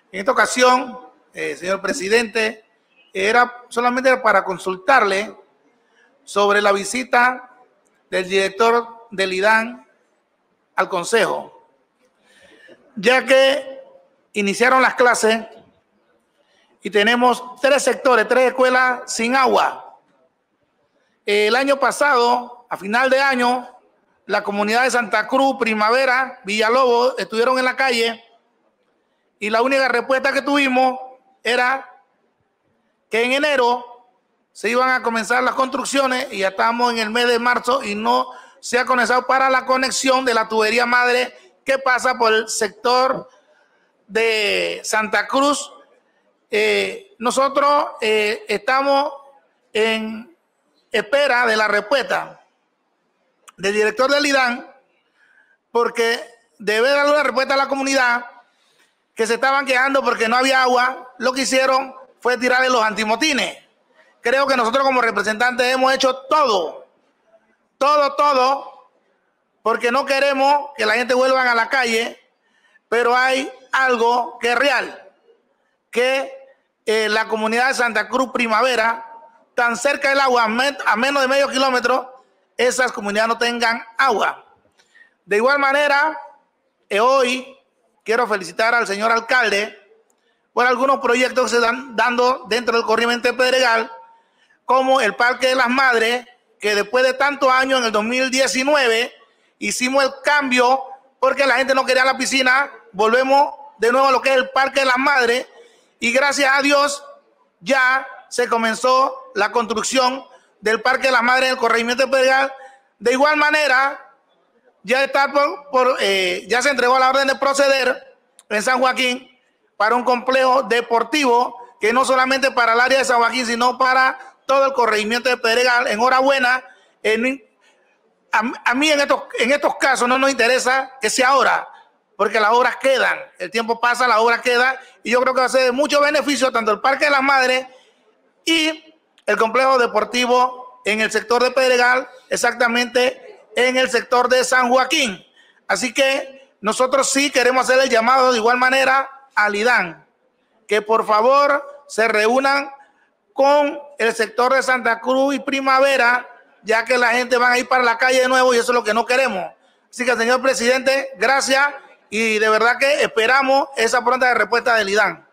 En esta ocasión, señor presidente, era solamente para consultarle sobre la visita del director del IDAN al Consejo, ya que iniciaron las clases y tenemos 3 sectores, 3 escuelas sin agua. El año pasado, a final de año, la comunidad de Santa Cruz, Primavera, Villalobos estuvieron en la calle y la única respuesta que tuvimos era que en enero se iban a comenzar las construcciones y ya estamos en el mes de marzo y no se ha comenzado para la conexión de la tubería madre que pasa por el sector de Santa Cruz. Nosotros estamos en espera de la respuesta del director del IDAN, porque debe darle una respuesta a la comunidad que se estaban quejando porque no había agua. Lo que hicieron fue tirarle los antimotines. Creo que nosotros como representantes hemos hecho todo, porque no queremos que la gente vuelva a la calle, pero hay algo que es real, que la comunidad de Santa Cruz, Primavera, tan cerca del agua, a menos de medio kilómetro, esas comunidades no tengan agua. De igual manera, hoy quiero felicitar al señor alcalde por algunos proyectos que se están dando dentro del corregimiento de Pedregal, como el Parque de las Madres, que después de tantos años, en el 2019, hicimos el cambio porque la gente no quería la piscina. Volvemos de nuevo a lo que es el Parque de las Madres y gracias a Dios ya se comenzó la construcción del Parque de las Madres en el corregimiento de Pedregal. De igual manera, ya está ya se entregó la orden de proceder en San Joaquín para un complejo deportivo que no solamente para el área de San Joaquín, sino para todo el corregimiento de Pedregal. Enhorabuena. A mí en estos casos no nos interesa que sea ahora, porque las obras quedan, el tiempo pasa, la obra queda, y yo creo que va a ser de mucho beneficio tanto el Parque de las Madres y el complejo deportivo en el sector de Pedregal, exactamente en el sector de San Joaquín. Así que nosotros sí queremos hacer el llamado de igual manera al IDAN, que por favor se reúnan con el sector de Santa Cruz y Primavera, ya que la gente va a ir para la calle de nuevo y eso es lo que no queremos. Así que, señor presidente, gracias y de verdad que esperamos esa pronta respuesta del IDAN.